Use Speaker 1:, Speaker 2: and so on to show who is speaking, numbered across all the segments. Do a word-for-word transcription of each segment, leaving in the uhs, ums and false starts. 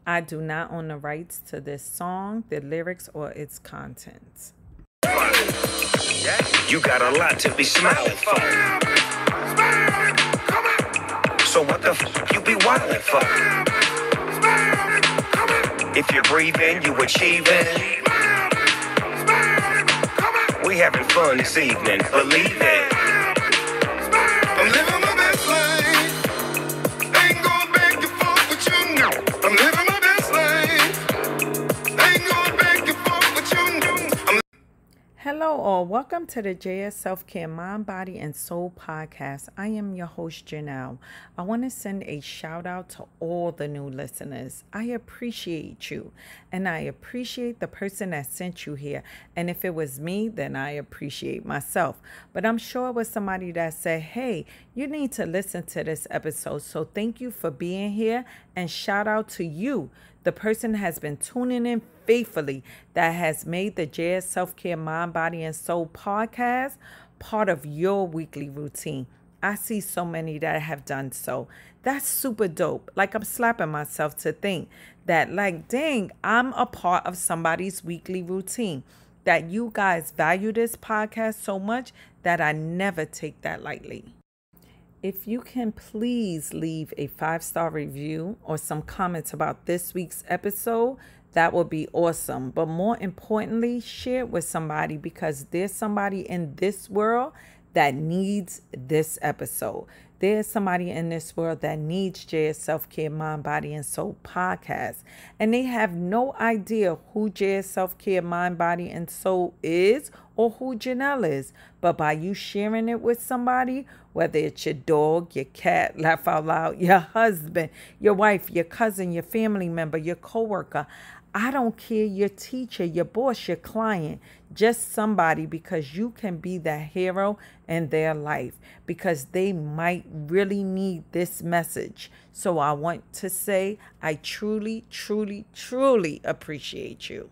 Speaker 1: I do not own the rights to this song, the lyrics, or its contents.
Speaker 2: You got a lot to be smiling for. So what the f you be wildin' for? If you're breathing, you achieving. We having fun this evening, believe it.
Speaker 3: I'm living my best life. Ain't going back and forth with you now. I'm living my best life. Ain't going back and forth with you now. I'm
Speaker 1: Hello all, welcome to the J S Self-Care Mind, Body, and Soul podcast. I am your host, Janell. I want to send a shout out to all the new listeners. I appreciate you, and I appreciate the person that sent you here. And if it was me, then I appreciate myself. But I'm sure it was somebody that said, hey, you need to listen to this episode. So thank you for being here, and shout out to you. The person has been tuning in faithfully that has made the J S Self-Care Mind, Body, and Soul podcast part of your weekly routine. I see so many that have done so. That's super dope. Like, I'm slapping myself to think that, like, dang, I'm a part of somebody's weekly routine. That you guys value this podcast so much that I never take that lightly. If you can please leave a five-star review or some comments about this week's episode, that would be awesome. But more importantly, share it with somebody, because there's somebody in this world that needs this episode. There's somebody in this world that needs J S Self-Care Mind, Body, and Soul podcast. And they have no idea who J S Self-Care Mind, Body, and Soul is or who Janell is. But by you sharing it with somebody, whether it's your dog, your cat, laugh out loud, your husband, your wife, your cousin, your family member, your coworker, I don't care, your teacher, your boss, your client, just somebody, because you can be the hero in their life, because they might really need this message. So I want to say I truly, truly, truly appreciate you.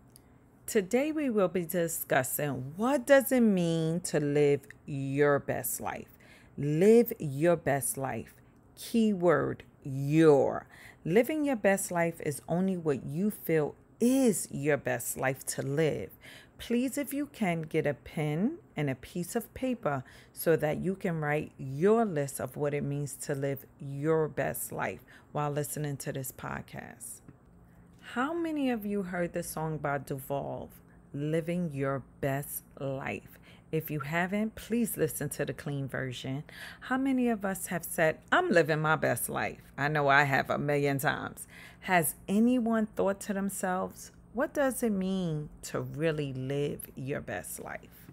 Speaker 1: Today we will be discussing, what does it mean to live your best life? Live your best life. Keyword, your. Living your best life is only what you feel is your best life to live. Please, if you can, get a pen and a piece of paper so that you can write your list of what it means to live your best life while listening to this podcast. How many of you heard the song by Duval, Living Your Best Life? If you haven't, please listen to the clean version. How many of us have said, I'm living my best life? I know I have a million times. Has anyone thought to themselves, what does it mean to really live your best life?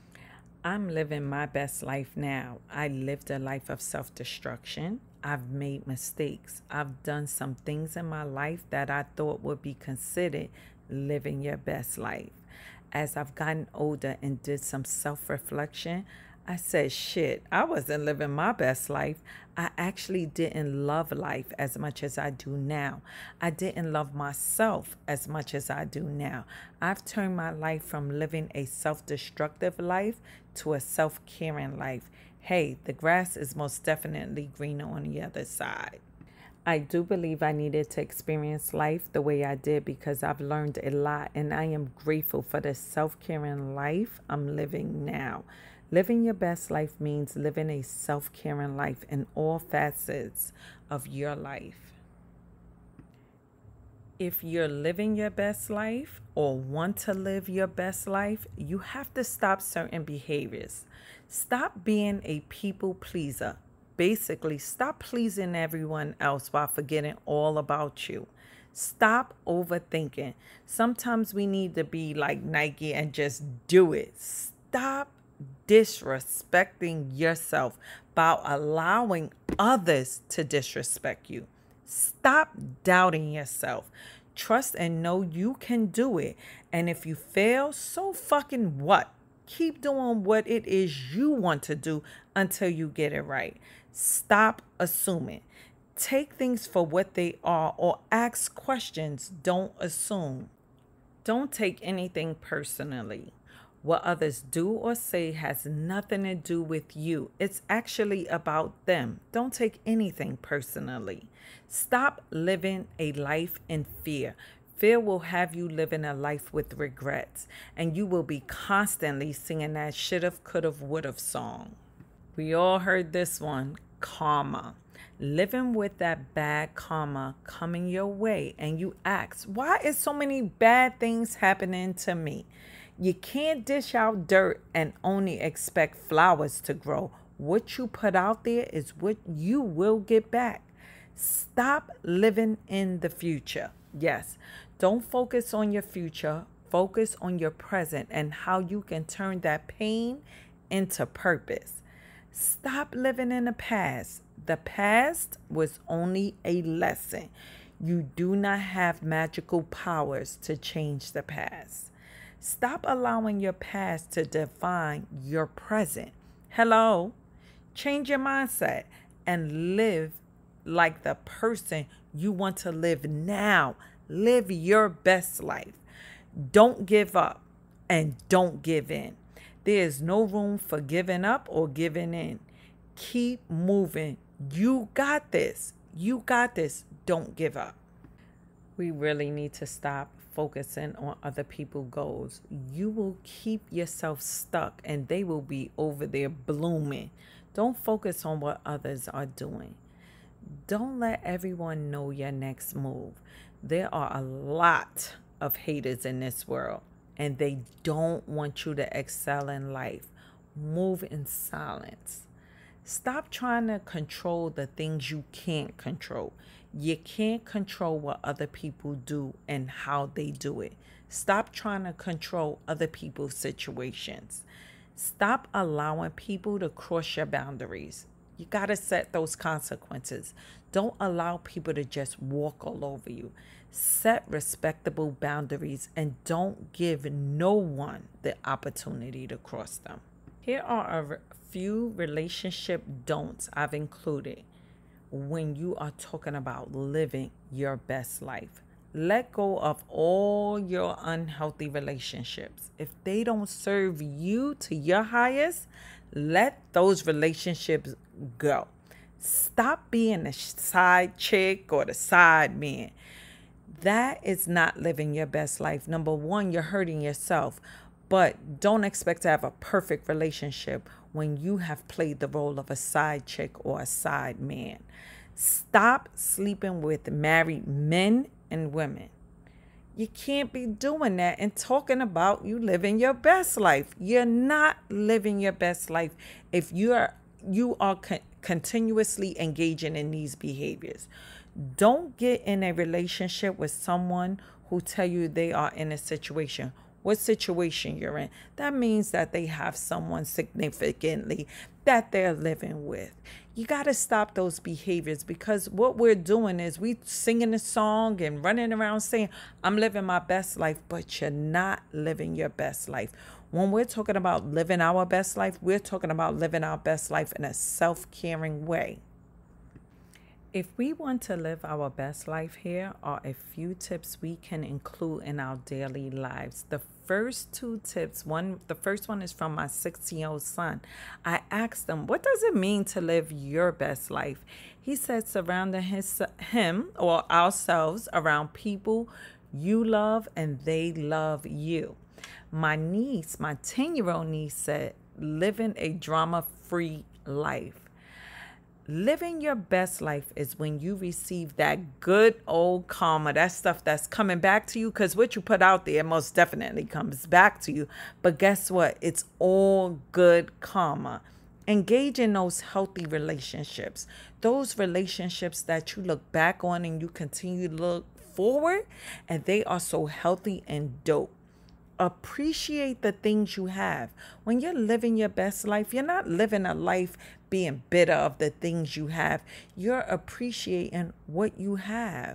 Speaker 1: I'm living my best life now. I lived a life of self-destruction. I've made mistakes. I've done some things in my life that I thought would be considered living your best life. As I've gotten older and did some self-reflection, I said, shit, I wasn't living my best life. I actually didn't love life as much as I do now. I didn't love myself as much as I do now. I've turned my life from living a self-destructive life to a self-caring life. Hey, the grass is most definitely greener on the other side. I do believe I needed to experience life the way I did, because I've learned a lot, and I am grateful for the self-caring life I'm living now. Living your best life means living a self-caring life in all facets of your life. If you're living your best life or want to live your best life, you have to stop certain behaviors. Stop being a people pleaser. Basically, stop pleasing everyone else while forgetting all about you. Stop overthinking. Sometimes we need to be like Nike and just do it. Stop disrespecting yourself by allowing others to disrespect you. Stop doubting yourself. Trust and know you can do it. And if you fail, so fucking what? Keep doing what it is you want to do until you get it right. Stop assuming. Take things for what they are, or ask questions. Don't assume. Don't take anything personally. What others do or say has nothing to do with you. It's actually about them. Don't take anything personally. Stop living a life in fear. Fear will have you living a life with regrets, and you will be constantly singing that should've, could've, would've song. We all heard this one, karma. Living with that bad karma coming your way, and you ask, why is so many bad things happening to me? You can't dish out dirt and only expect flowers to grow. What you put out there is what you will get back. Stop living in the future. Yes, don't focus on your future. Focus on your present and how you can turn that pain into purpose. Stop living in the past. The past was only a lesson. You do not have magical powers to change the past. Stop allowing your past to define your present. Hello? Change your mindset and live like the person you want to live now. Live your best life. Don't give up and don't give in. There is no room for giving up or giving in. Keep moving. You got this. You got this. Don't give up. We really need to stop focusing on other people's goals. You will keep yourself stuck and they will be over there blooming. Don't focus on what others are doing. Don't let everyone know your next move. There are a lot of haters in this world, and they don't want you to excel in life. Move in silence. Stop trying to control the things you can't control. You can't control what other people do and how they do it. Stop trying to control other people's situations. Stop allowing people to cross your boundaries. You got to set those consequences. Don't allow people to just walk all over you. Set respectable boundaries and don't give no one the opportunity to cross them. Here are a few relationship don'ts I've included when you are talking about living your best life. Let go of all your unhealthy relationships. If they don't serve you to your highest, let those relationships go. Stop being the side chick or the side man. That is not living your best life. Number one, you're hurting yourself. But don't expect to have a perfect relationship when you have played the role of a side chick or a side man. Stop sleeping with married men and women. You can't be doing that and talking about you living your best life. You're not living your best life if you are you are con- continuously engaging in these behaviors. Don't get in a relationship with someone who tell you they are in a situation. What situation you're in? That means that they have someone significantly that they're living with. You got to stop those behaviors, because what we're doing is we singing a song and running around saying, I'm living my best life, but you're not living your best life. When we're talking about living our best life, we're talking about living our best life in a self-caring way. If we want to live our best life, here are a few tips we can include in our daily lives. The first two tips, one, the first one is from my sixteen-year-old son. I asked him, what does it mean to live your best life? He said, surrounding his, him or ourselves around people you love and they love you. My niece, my ten-year-old niece said, living a drama-free life. Living your best life is when you receive that good old karma, that stuff that's coming back to you, because what you put out there most definitely comes back to you. But guess what? It's all good karma. Engage in those healthy relationships, those relationships that you look back on and you continue to look forward, and they are so healthy and dope. Appreciate the things you have. When you're living your best life, you're not living a life being bitter of the things you have. You're appreciating what you have.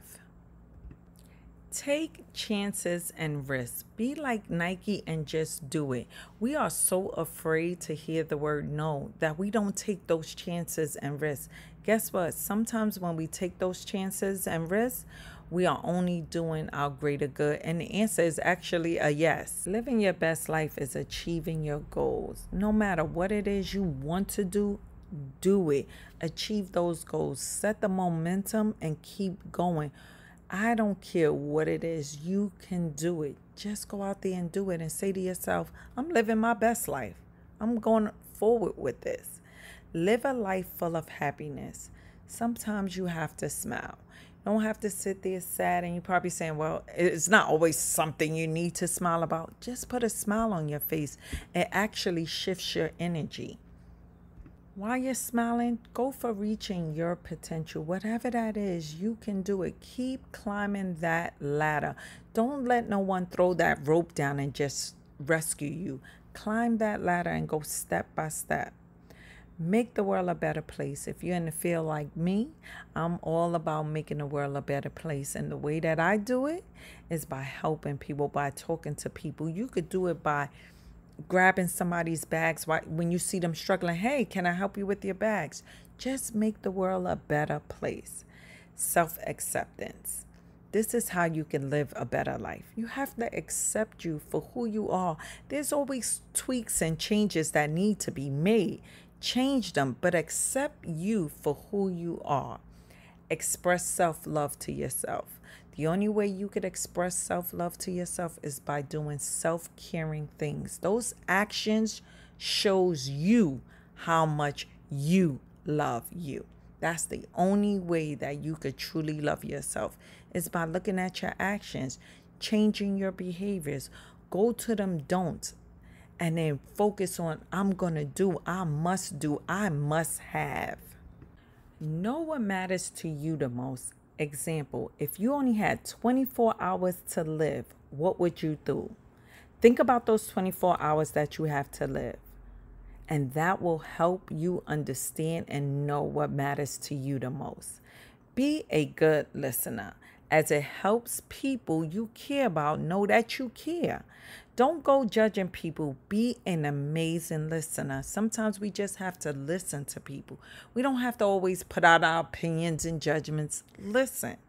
Speaker 1: Take chances and risks. Be like Nike and just do it. We are so afraid to hear the word no that we don't take those chances and risks. Guess what? Sometimes when we take those chances and risks, we are only doing our greater good? And the answer is actually a yes. Living your best life is achieving your goals. No matter what it is you want to do, do it. Achieve those goals. Set the momentum and keep going. I don't care what it is. You can do it. Just go out there and do it and say to yourself, I'm living my best life. I'm going forward with this. Live a life full of happiness. Sometimes you have to smile. You don't have to sit there sad, and you're probably saying, well, it's not always something you need to smile about. Just put a smile on your face. It actually shifts your energy. While you're smiling, go for reaching your potential. Whatever that is, you can do it. Keep climbing that ladder. Don't let no one throw that rope down and just rescue you. Climb that ladder and go step by step. Make the world a better place. If you're in the field like me, I'm all about making the world a better place. And the way that I do it is by helping people, by talking to people. You could do it by grabbing somebody's bags when you see them struggling. Hey, can I help you with your bags? Just make the world a better place. Self-acceptance. This is how you can live a better life. You have to accept you for who you are. There's always tweaks and changes that need to be made. Change them, but accept you for who you are. Express self-love to yourself. The only way you could express self-love to yourself is by doing self-caring things. Those actions shows you how much you love you. That's the only way that you could truly love yourself, is by looking at your actions, changing your behaviors. Go to them don'ts and then focus on I'm going to do, I must do, I must have. Know what matters to you the most. Example, if you only had twenty-four hours to live, what would you do? Think about those twenty-four hours that you have to live. And that will help you understand and know what matters to you the most. Be a good listener, as it helps people you care about know that you care. Don't go judging people. Be an amazing listener. Sometimes we just have to listen to people. We don't have to always put out our opinions and judgments. Listen.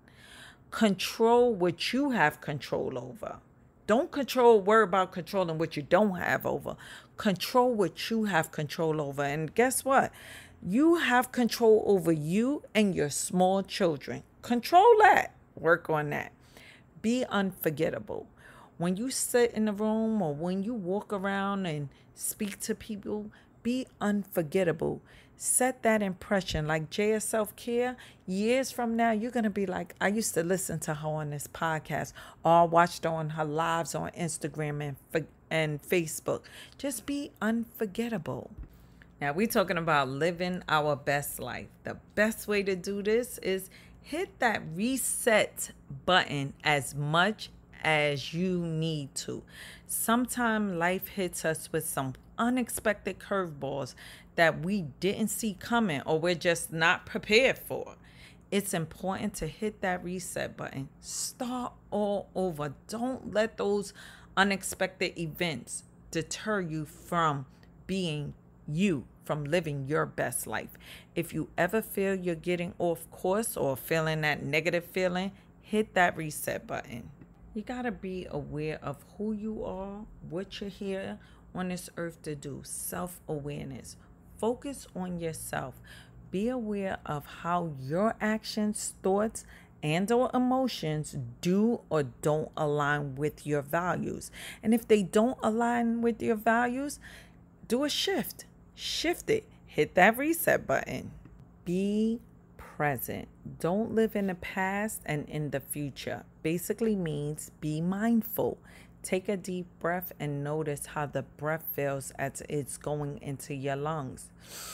Speaker 1: Control what you have control over. Don't control, worry about controlling what you don't have over. Control what you have control over. And guess what? You have control over you and your small children. Control that. Work on that. Be unforgettable. When you sit in the room or when you walk around and speak to people, be unforgettable. Set that impression. Like J S Self-Care, years from now, you're going to be like, I used to listen to her on this podcast, or I watched her on her lives on Instagram and, and Facebook. Just be unforgettable. Now, we're talking about living our best life. The best way to do this is hit that reset button as much as you need to. Sometimes life hits us with some unexpected curveballs that we didn't see coming or we're just not prepared for. It's important to hit that reset button. Start all over. Don't let those unexpected events deter you from being you, from living your best life. If you ever feel you're getting off course or feeling that negative feeling, hit that reset button. You got to be aware of who you are, what you're here on this earth to do. Self-awareness. Focus on yourself. Be aware of how your actions, thoughts, and or emotions do or don't align with your values. And if they don't align with your values, do a shift. Shift it. Hit that reset button. Be present. Don't live in the past and in the future. Basically means be mindful. Take a deep breath and notice how the breath feels as it's going into your lungs.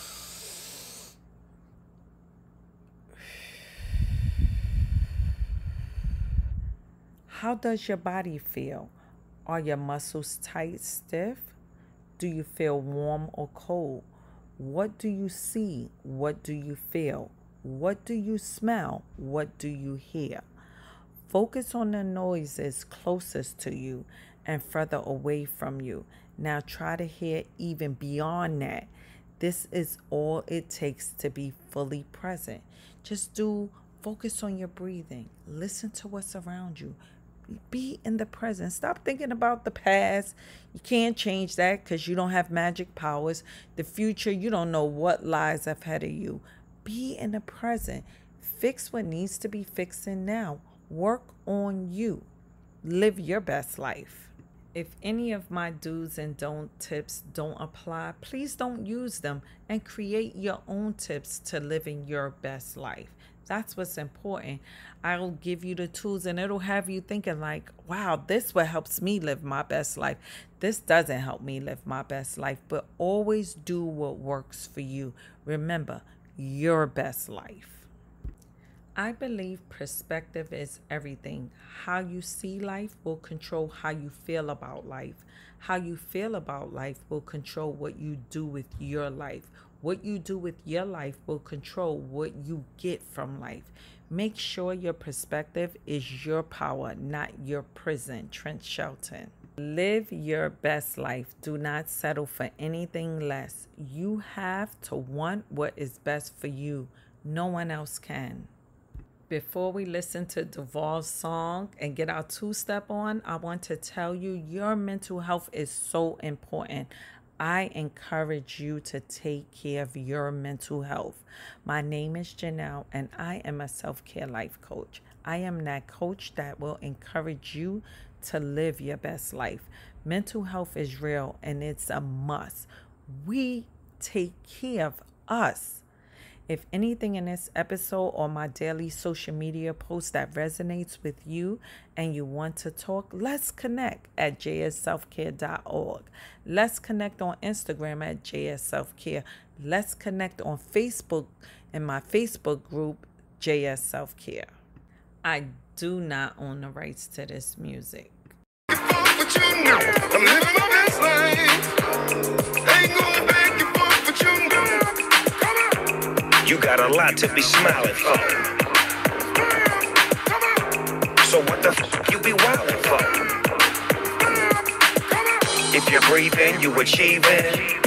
Speaker 1: How does your body feel? Are your muscles tight, stiff? Do you feel warm or cold? What do you see? What do you feel? What do you smell? What do you hear? Focus on the noises closest to you and further away from you. Now try to hear even beyond that. This is all it takes to be fully present. Just do Focus on your breathing. Listen to what's around you. Be in the present. Stop thinking about the past. You can't change that because you don't have magic powers. The future, you don't know what lies ahead of you. Be in the present. Fix what needs to be fixing now. Work on you. Live your best life. If any of my do's and don't tips don't apply, please don't use them and create your own tips to living your best life. That's what's important. I'll give you the tools and it'll have you thinking like, wow, this what helps me live my best life. This doesn't help me live my best life, but always do what works for you. Remember, your best life. I believe perspective is everything. How you see life will control how you feel about life. How you feel about life will control what you do with your life. What you do with your life will control what you get from life. Make sure your perspective is your power, not your prison. Trent Shelton. Live your best life. Do not settle for anything less. You have to want what is best for you. No one else can. Before we listen to Duval's song and get our two-step on, I want to tell you your mental health is so important. I encourage you to take care of your mental health. My name is Janell, and I am a self-care life coach. I am that coach that will encourage you to live your best life. Mental health is real, and it's a must. We take care of us. If anything in this episode or my daily social media post that resonates with you and you want to talk, let's connect at j s self care dot org. Let's connect on Instagram at j s self care. Let's connect on Facebook in my Facebook group, J S Self Care. I do not own the rights to this music.
Speaker 3: But you know, I'm living my best life. Ain't going back and forth, but you know.
Speaker 2: You got a lot to be smiling for. So what the f you be wildin' for? If you're breathing, you achieving.